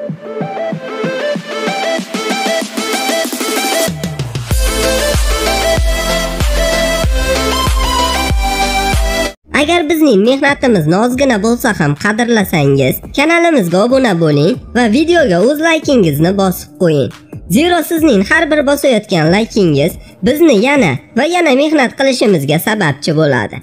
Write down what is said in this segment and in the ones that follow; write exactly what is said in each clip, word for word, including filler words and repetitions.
Agar bizning mehnatimizni ozgina bo'lsa ham qadrlasangiz, kanalimizga obuna bo'ling va videoga o'z laykingizni bosib qo'ying. Zero sizning har bir bosayotgan laykingiz bizni yana va yana mehnat qilishimizga sababchi bo'ladi.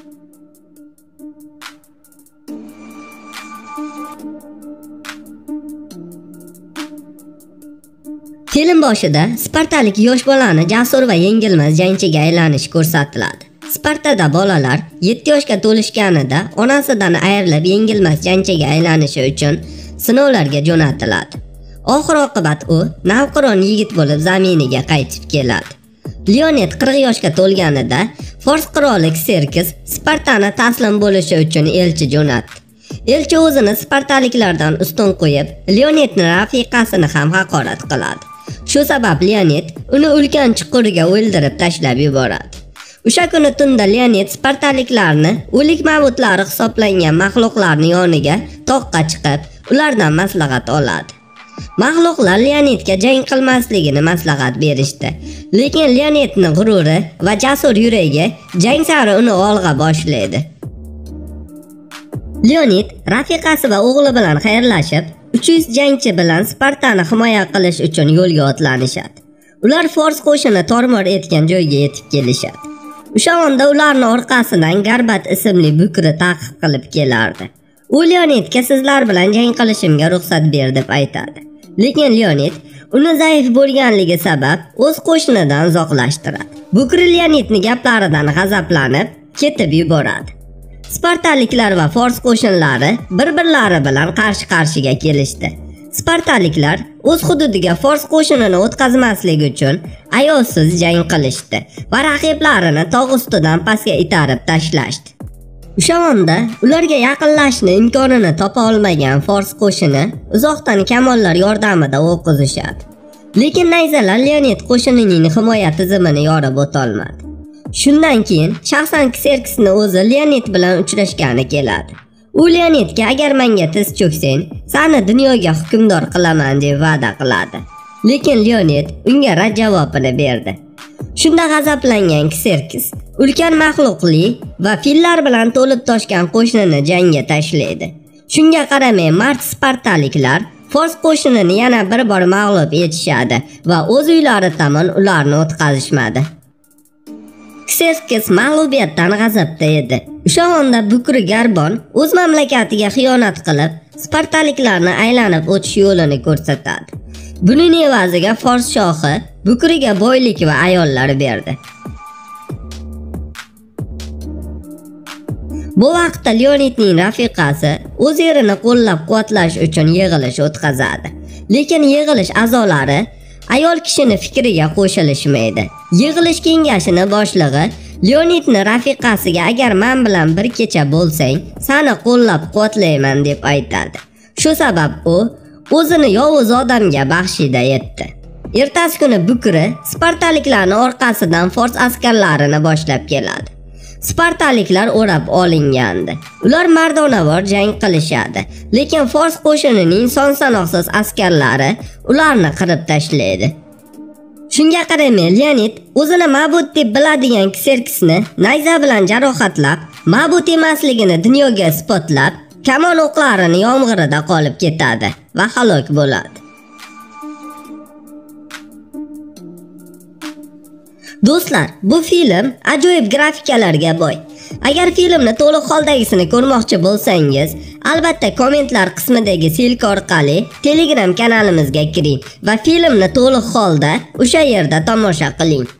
Film boshida Spartalik yosh bolani jasur va yengilmas jangchiga aylanish ko'rsatiladi. Spartada bolalar yetti yoshga to'lishganida onasidan ayrilib yengilmas jangchiga aylanishi uchun sinovlarga jo'natiladi. Oxir-oqibat u navqiron yigit bo'lib zaminiga qaytib keladi. Leonid qirq yoshga to'lganida Fors qiroli Xerkes Spartani taslim bo'lishi uchun elchi jo'natdi. Elchi o'zini Spartaliklardan ustun qo'yib, Leonidning rafiqasini ham haqorat qiladi. Shu sabab Leonid uni ulkan chuqurga o'ldirib tashlab yuboradi. O'sha kuni tunda Leonid Spartaliklarni o'lik mabutlar hisoblangan mahluqlarning yoniga toqqa chiqib, ulardan maslahat oladi. Mahluqlar Leonidga jang qilmasligini maslahat berishdi. Lekin Leonidning g'ururi va jasur yuragi jang sari uni olg'a boshlaydi. Leonid rafiqasi va o'g'li bilan xayrlashib, uch yuz jangchi bilan Spartani himoya qilish uchun yo'lga otlanishadi. Ular Fors qo'shini tormor etgan joyga yetib kelishadi. O'sha onda ularning orqasidan Garbat ismli bukri ta'qib qilib kelardi. U Leonidga sizlar bilan jang qilishimga ruxsat ber deb aytadi. Lekin Leonid uni zaif bo'lganligi sabab o'z qo'shinidan uzoqlashtiradi. Bukri Leonidning gaplaridan g'azablanib ketib yuboradi. Spartaliklar va Fors qo'shinlari bir-birlari bilan qarshi-qarshiga kelishdi. Spartaliklar o'z hududiga Fors qo'shinini o'tkazmaslik uchun ayovsiz jang qilishdi va raqiblarini tog' ustidan pastga itarib tashlashdi. O'sha onda ularga yaqinlashishni imkonini topa olmagan Fors qo'shini uzoqdan kamollar yordamida o'q uzishadi. Lekin nayzalar Leonid qo'shinining himoya tizimini yorib o'tolmadi. Shundan keyin shaxsan Xerkesning o'zi Leonid bilan uchrashgani keladi. U Leonidga agar menga tiz cho'ksang, seni dunyoga hukmdor qilaman deb va'da qiladi. Lekin Leonid unga rad javobini berdi. Shunda g'azablangan Xerkes ulkan maxluqli va fillar bilan to'lib toshgan qo'shinini jangga tashlaydi. Shunga qaramay mard Spartaliklar Fors qo'shinini yana bir bor mag'lub etishadi va o'z uylari tomon ularni o'tkazishmadi. Xerkes mag'lubiyatdan g'azabda edi. O'sha onda Bukri Garbon o'z mamlakatiga xiyonat qilib, Spartaliklarni aylanib o'tish yo'lini ko'rsatadi. Buning evaziga Fors shohi Bukriga boylik va ayollar berdi. Bu vaqtda Leonidning rafiqasi o'z erini qo'llab-quvvatlash uchun yig'ilish o'tkazadi. Lekin yig'ilish a'zolari ayol kishini fikriga qo'shilishmaydi. Yig'ilish kengashini boshlig'i Leonidning rafiqasiga agar men bilan bir kecha bo'lsang, seni qo'llab-quvvatlayman deb aytadi. Shu sabab u o'zini yovuz odamga baxshida etdi. Ertasi kuni Bukri Spartaliklarning orqasidan Fors askarlarini boshlab keladi. Spartaliklar o'rab olingandi. Ular mardonavor jang qilishadi, lekin Fors qo'shinining son sanoqsiz askarlari ularni qirib tashlaydi. Shunga qaramay Leonid o'zini ma'bud deb biladigan Xerkesni nayza bilan jarohatlab, ma'bud emasligini dunyoga isbotlab, kamon o'qlarini yomg'irida qolib ketadi va halok bo'ladi. Do'stlar, bu film ajoyib grafikalarga boy. Agar filmni to'liq holdagisini ko'rmoqchi bo'lsangiz, albatta kommentlar qismidagi silka orqali Telegram kanalimizga kiring va filmni to'liq holda o'sha yerda tomosha qiling.